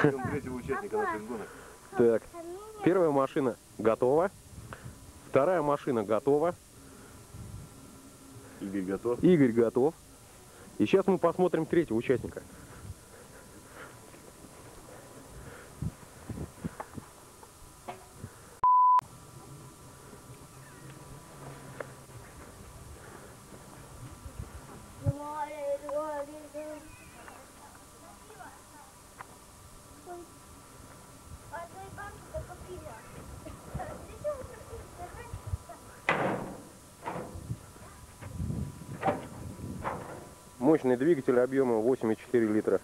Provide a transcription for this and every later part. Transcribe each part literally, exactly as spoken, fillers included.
Ждем третьего участника наших гонок. Так, первая машина готова. Вторая машина готова. Игорь готов. Игорь готов. И сейчас мы посмотрим третьего участника. Мощный двигатель объемом восемь и четыре литра.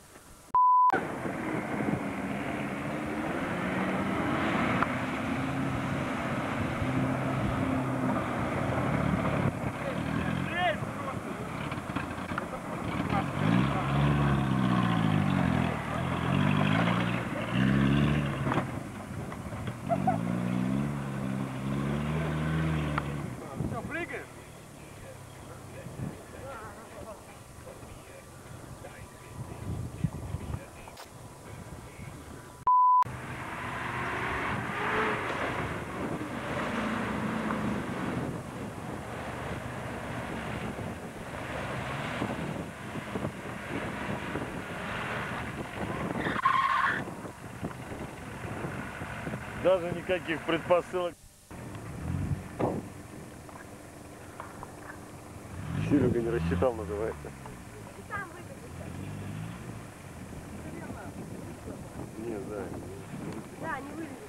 Даже никаких предпосылок. Серега не рассчитал, называется. Не, да. Да, не вылезет.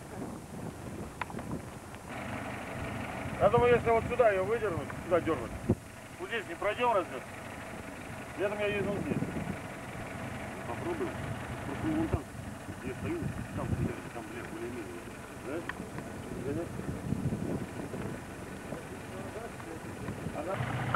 Я думаю, если вот сюда ее выдернуть, сюда дернуть. Вот здесь не пройдем разве? Я думаю, я ездил здесь. Попробуем. Просто вон там, где стою, там, там, блядь, более-менее. Да? Гонять? Ага.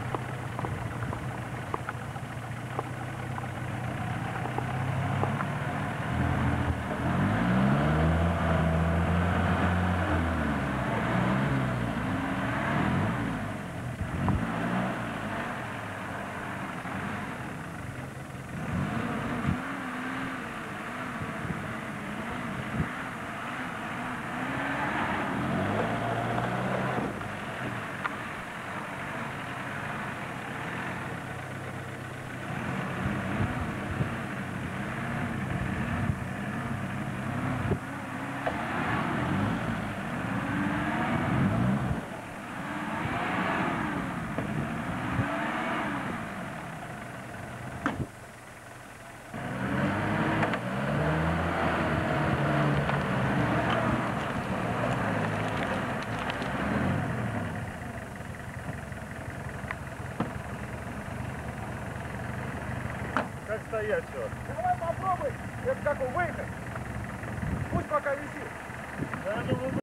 Как стоять все? Давай попробуй. Это как он выехать. Пусть пока висит. Да, я думаю,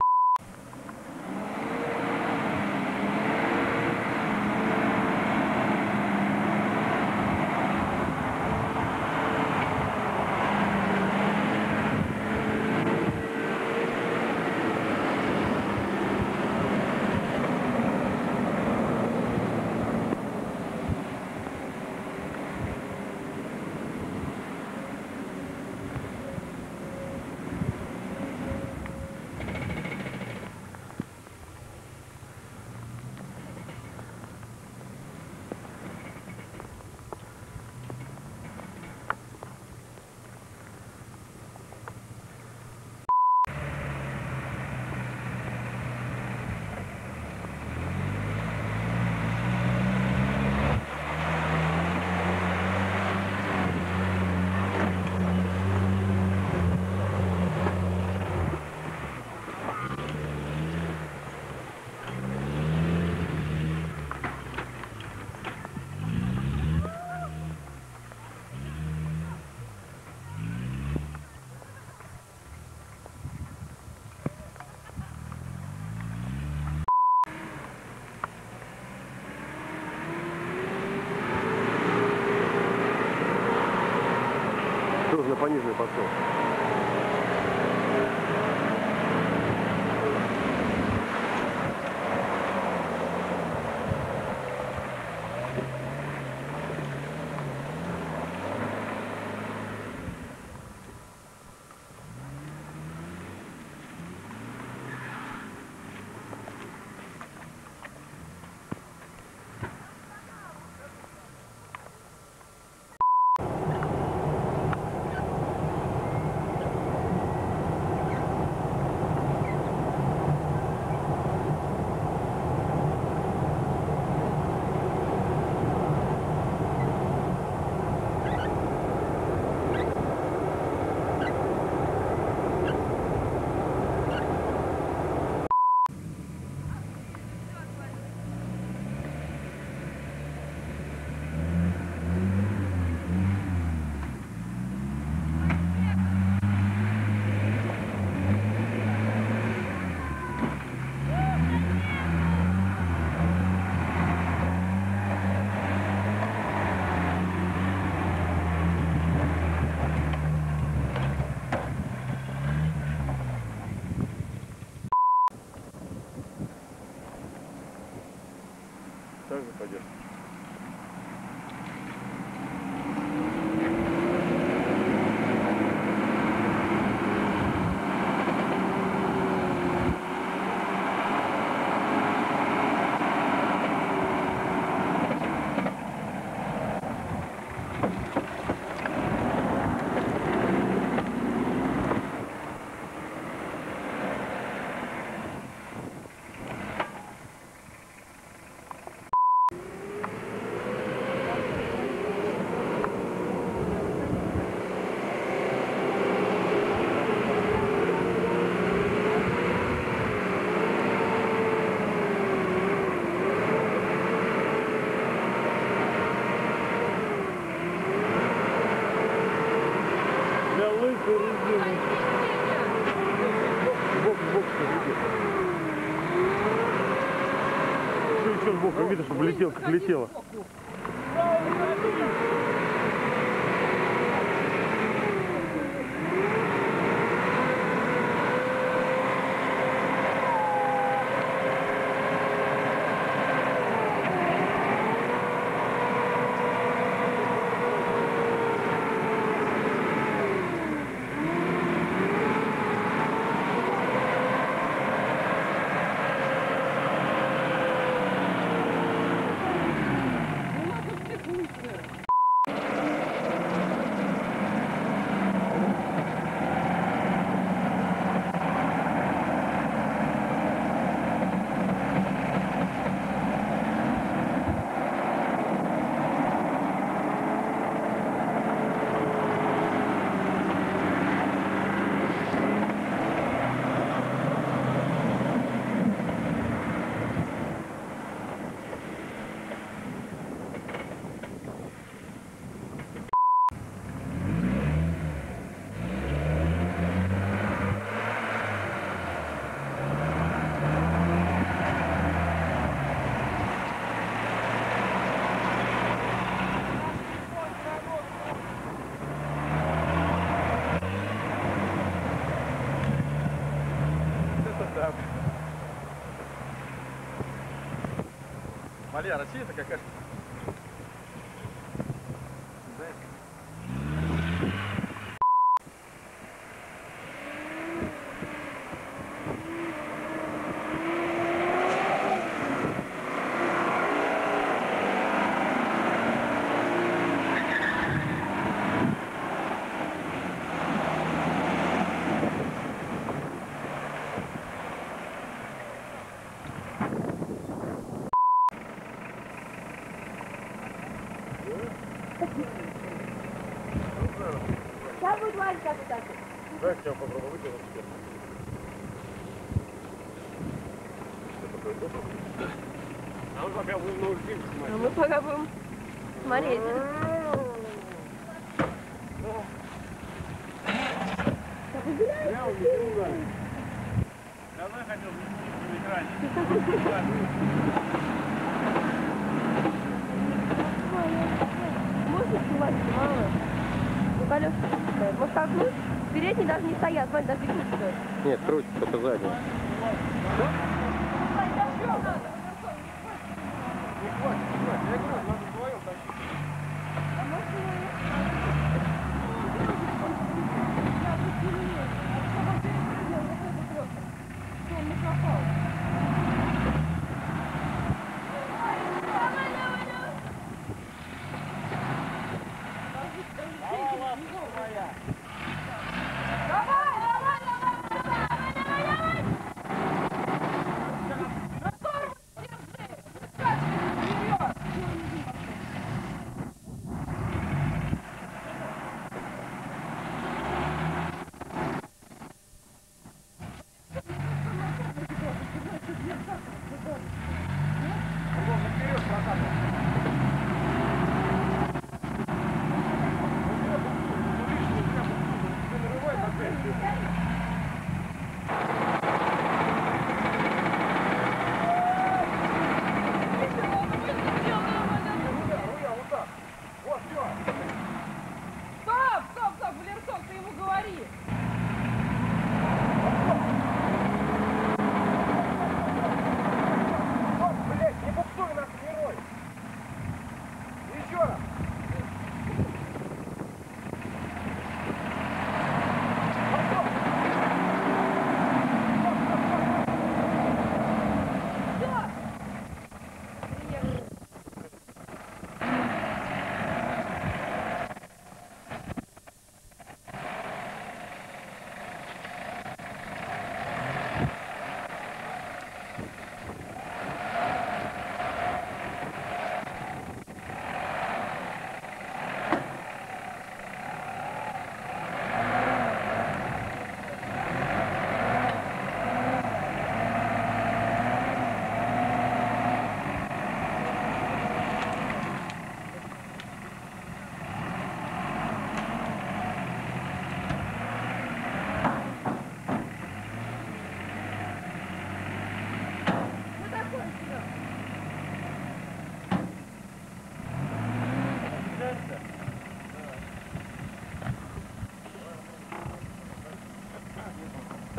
Тоже на пониженный подсол. поддержку. Еще сбоку видно, что летел, как летело. Малия, Россия это какая-то. Сейчас будет лазить как так. Дай я попробую вытянуть теперь. А мы пока будем новый фильм снимать. А мы пока будем смотреть. Я увидел. Давно я хотел на экране. Можно снимать, мало. Ну, колеса пускают. Может толкнуть? Передние даже не стоят, смотри, даже не стоят. Нет, крутится только задние.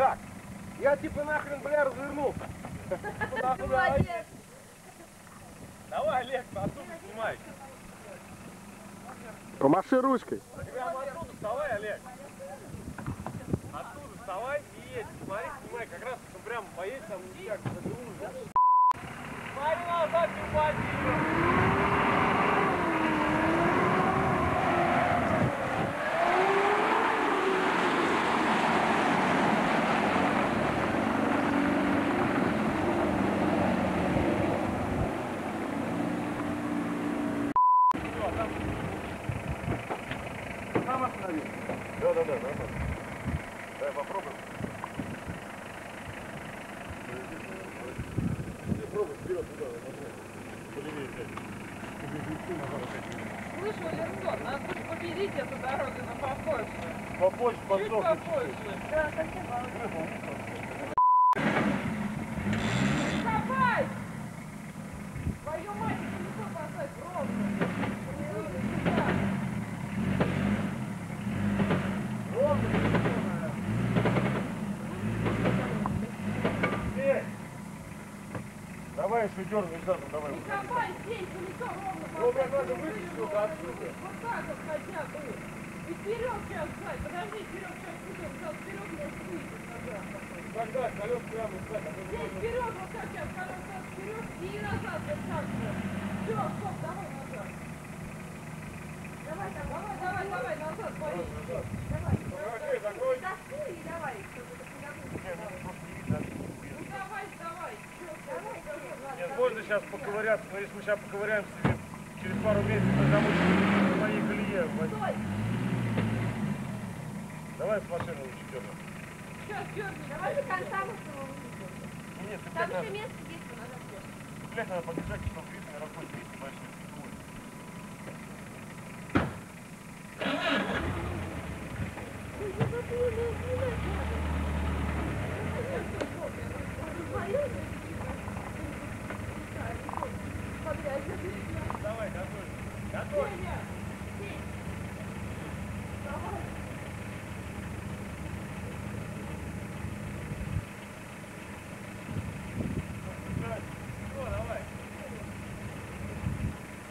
Так, я типа нахрен, бля, развернулся. Молодец. Давай, Олег, оттуда снимай. Помаши ручкой. Прямо оттуда вставай, Олег. Оттуда вставай и едь. Смотри, снимай, как раз ну, прям поедь там никак. Смотри назад, не упади. Сам останови. Да, да, да, да. Давай попробуем. Пробуй вперед туда, полевее взять. Слышь, Валентон, надо победить эту дорогу на попозже. Попозже, Чуть подсохнет. попозже. Да, совсем мало. Давай! Твою мать, телефон поставь ровно. Эй! Давай еще дернем задом, давай. Не копай здесь, колесо ровно Ровно поставь. надо вытащить его отсюда. Вот так вот хотя бы. И вперед сейчас, Зай, подожди, вперед сейчас идем, сейчас вперед может выйти назад. Когда колес прямо сзади. Здесь вперед, вот так сейчас, колеса вперед и назад, вот так же. Все, стоп, давай назад. Давай, давай. Давай, давай, давай, назад, поедем. Давай. Закрой, закрой. Доски и давай, чтобы это не забыть. Не, ну просто не видно. Ну давай, давай. Чё, Давай, давай. Нет, можно сейчас поковыряться, но если мы сейчас поковыряемся, себе через пару месяцев мы замучим на моей колее. Стой. Давай с машины лучше дернем. Сейчас, дёрни, Давай до конца мы с тобой выйдем. Нет, ты Там блядь, еще надо, место есть, но надо взять. блядь, надо побежать, чтобы видно, расходится эти большие фигуры. Давай, готовь. Готовь. Все, давай.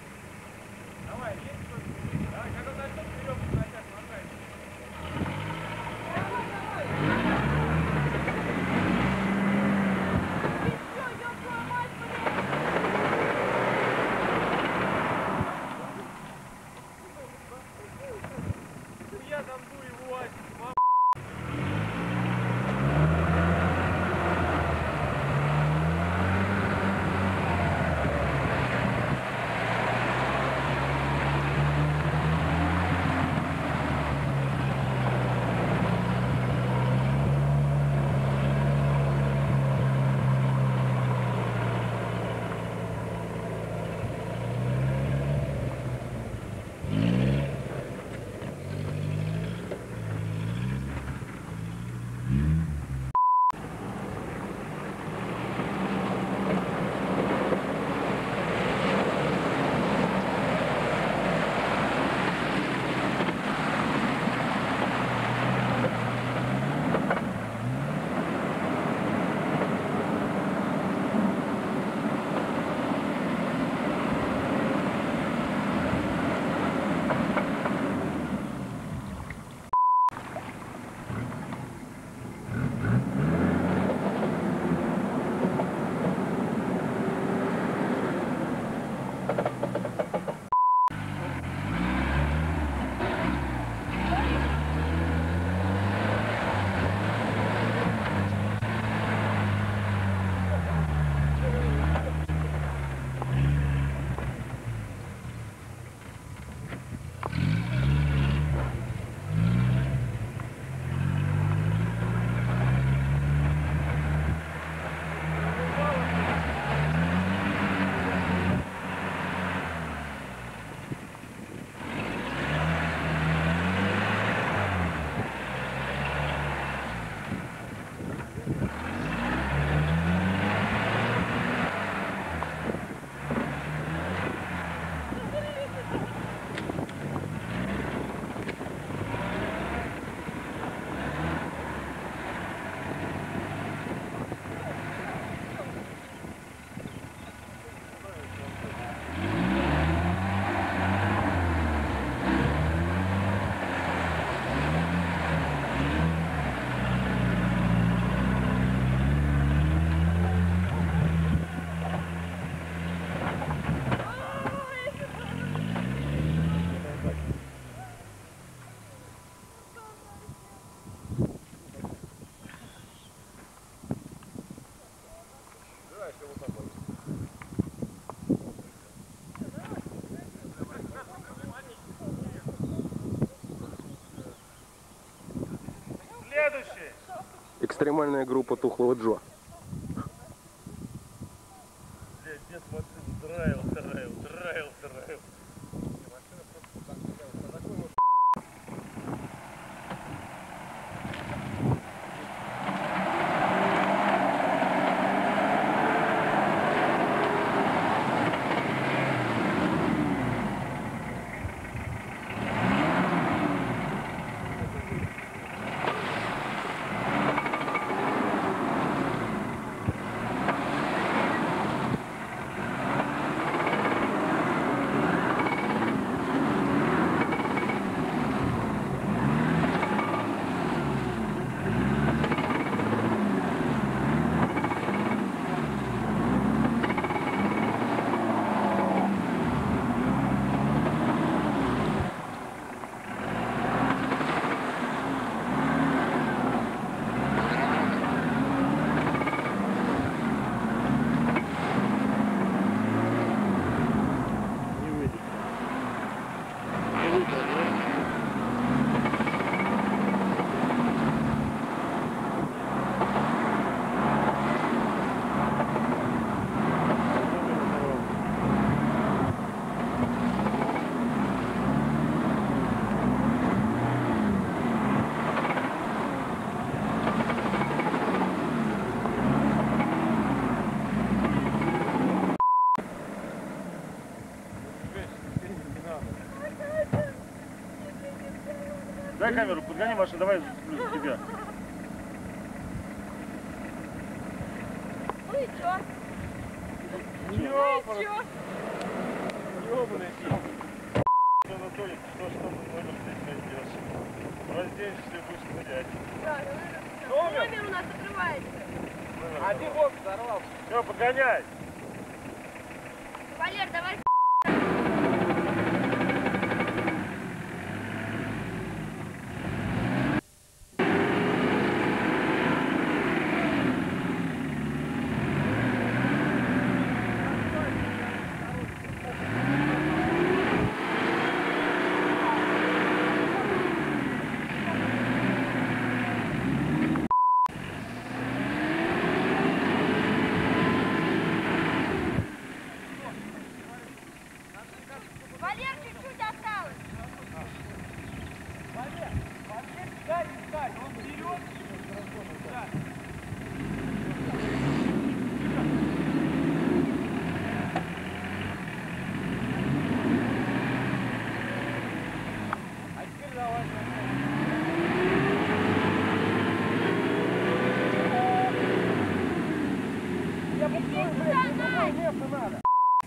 Следующий. Экстремальная группа Тухлого Джо. Блядь, нет машины. Драил, драил, драил, драил. Дай камеру, подгони, Маша, давай плюс тебя. Ну и чё? Ёбаный. Чё? Ёбаный фильм. Анатолий, что ж там номер здесь найдешь? Разденешься и будешь стрелять. Да, Номер? номер у нас открывается. А ты вот взорвался. Все, подгоняй. Валер, давай. Валер, чуть-чуть осталось. Валер, Валер, дай, дай, он вперед. Да. А теперь давай. Я буксую, блядь, другое место надо.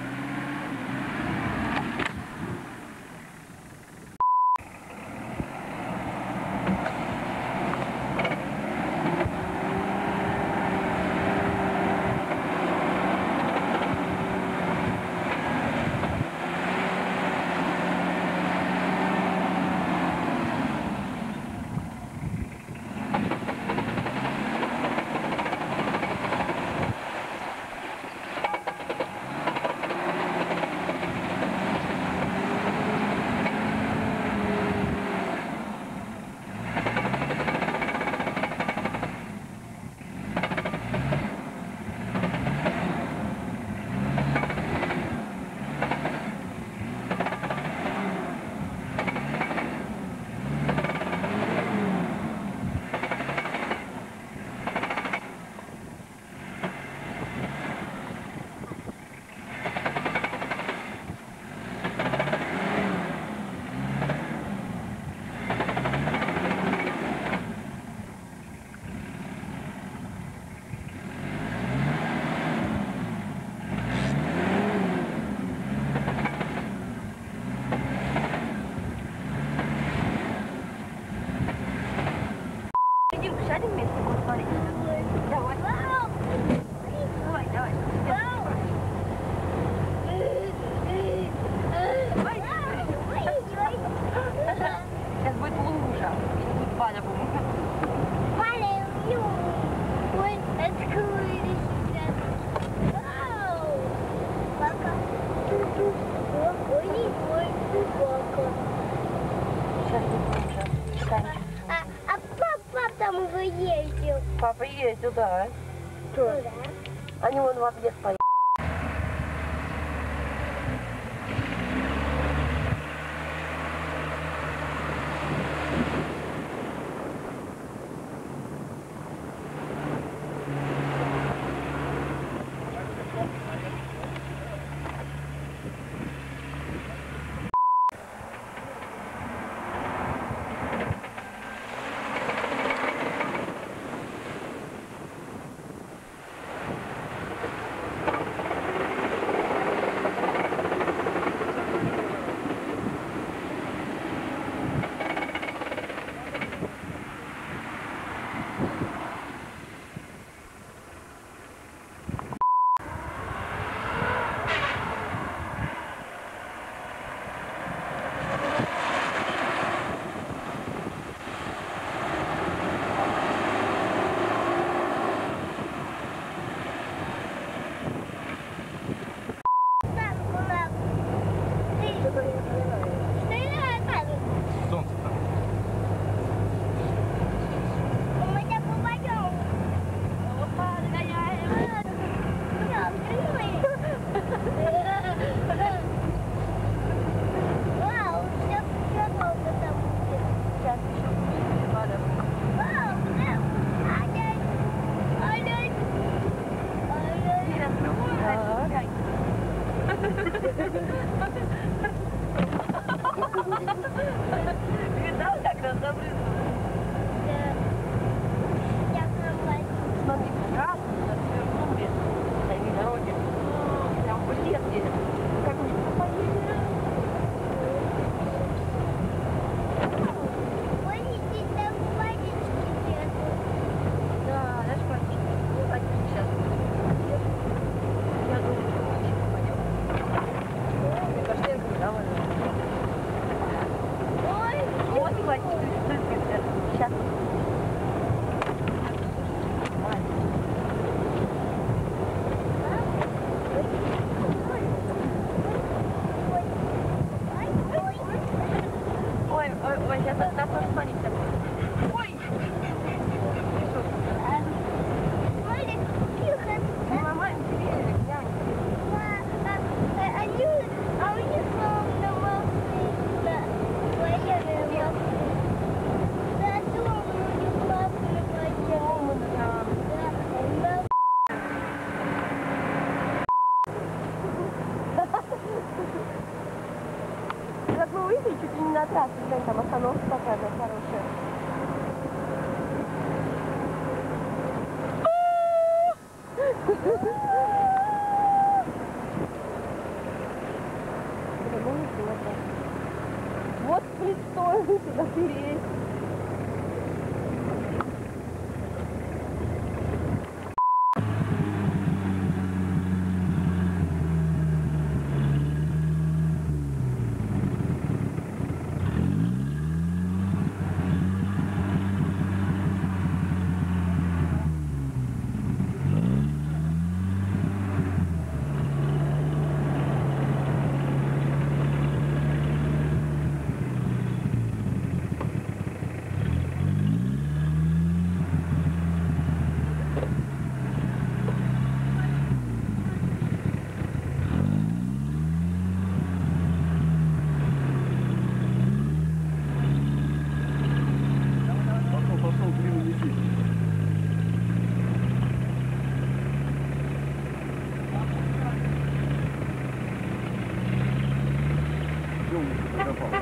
Идем, сядем вместе, посмотрите. Давай. Давай, давай. Сейчас будет лужа. Будет Валя, по-моему. Валя, ой, открыли сейчас. Вау! Пока. Ой, ой, пока. Сейчас будет лужа. А, а пап, пап там ездил. Папа ездил, да. Куда? Они вон в объезд поехали. Солнце там. Видал, как нас забрызгало? Смотри, красный, на свернули, на дороге. Там в лес едет. Как мы поедем? Да, знаешь, пальчик. Ну, пальчик сейчас. Я думаю, что мы еще попадем. Мне кажется, я говорю, вот, Владик, сейчас. Ой, ой, ой, сейчас нас тоже смотрите. Ой! Мама, тебе глянь. А у них словно машина. Военная машина. Да, дома у них машина военная. Да. Как мы выехали, чуть ли не на трассу, глянь, там остановка такая, да, хорошая. Вот пристойно сюда переедь. Пошел, пошел, блин, неси. Где он еще прокопал?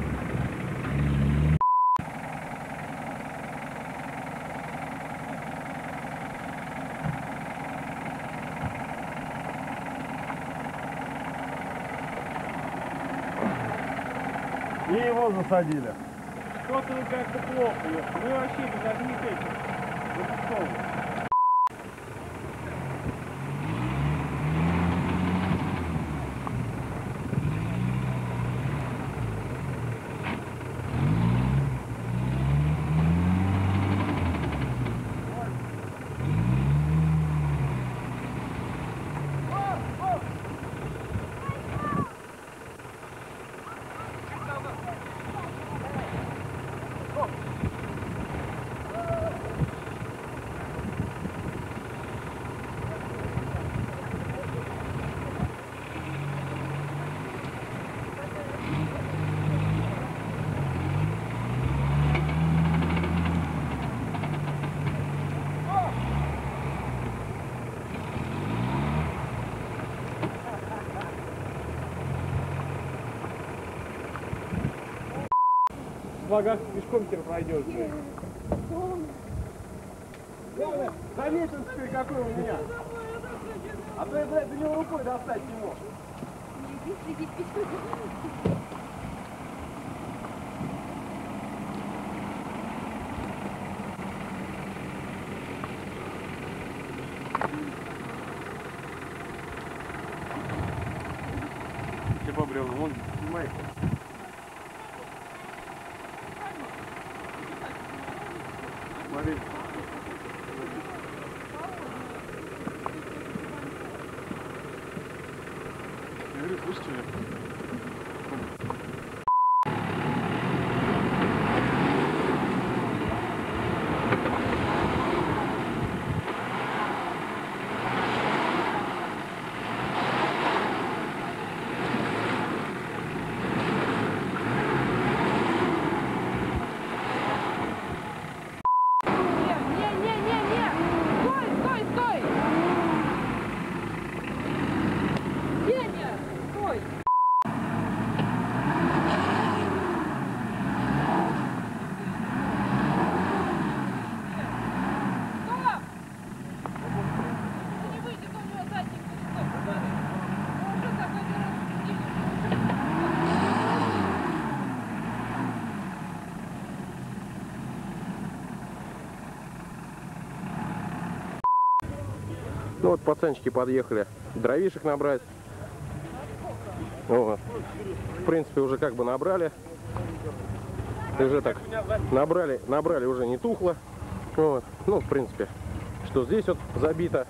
И его засадили. Что-то вы как-то плохо. Мы вообще без одних этих. Выпусков. сапогах пешком теперь пройдешь, блядь. Заметил теперь, какой у меня. А то я, блядь, до него рукой достать не мог. Все по бревну, вон, снимай. Смотри. Я говорю, слышите ли? Не-не-не-не-не! Стой, стой, стой! Деня, стой! Стоп! Не выйдет, у него задник пересток. Он уже такой Ну вот пацанчики подъехали дровишек набрать. Вот. В принципе, уже как бы набрали. Уже так набрали, набрали уже не тухло. Вот. Ну, в принципе, что здесь вот забито.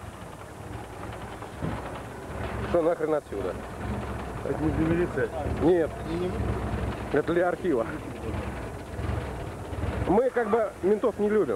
Что нахрен отсюда? Это не для милиции. Нет, это для архива. Мы как бы ментов не любим.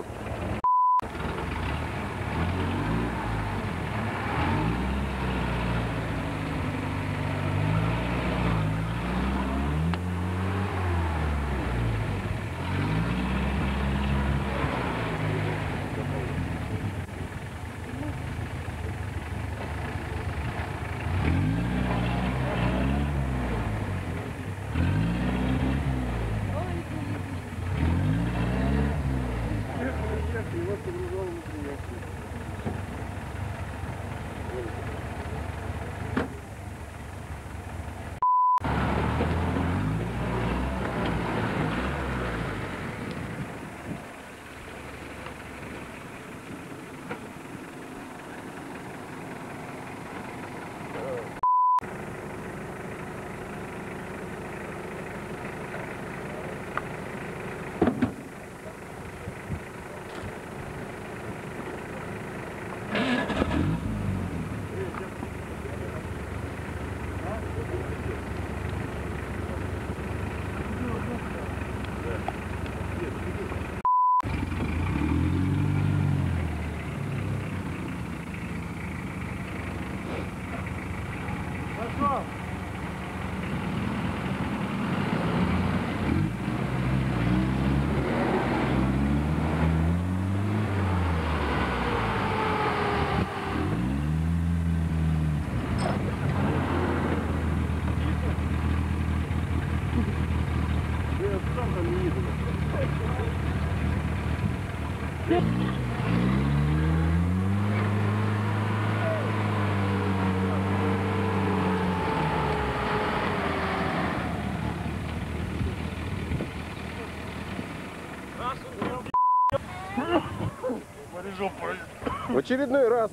В очередной раз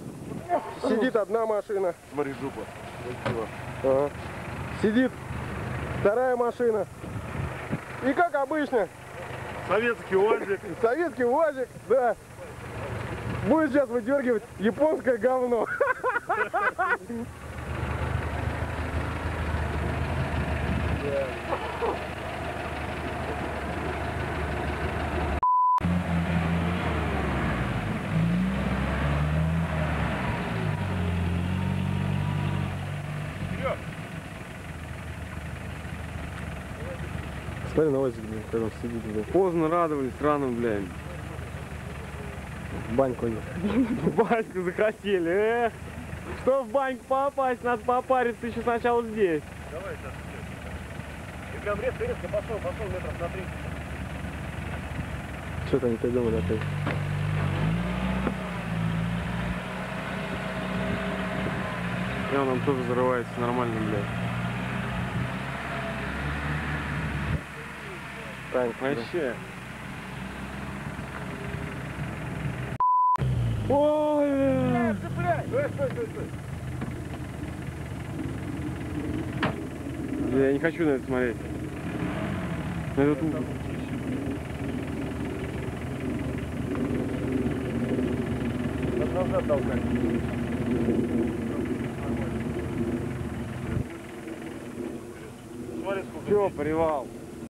сидит одна машина. Смотри, жопа. Ага. Сидит вторая машина. И как обычно, Советский УАЗик. советский УАЗик, да, будет сейчас выдергивать японское говно. Смотри на УАЗик, блин, как он сидит, блин. Поздно радовались, рано, блядь. В баньку они. В баньку захотели, эх. Что в баньку попасть, надо попариться еще сначала здесь. Давай, сейчас. И прям резко, резко пошел, пошел метров на тридцать. Что-то не придумали опять. И он тоже взрывается нормально, блядь. Танк, да. Вообще. Ой! Цепляй! Стой, стой, стой, стой. Я не хочу на это смотреть. На этот ужас. Назад толкай. Все, привал.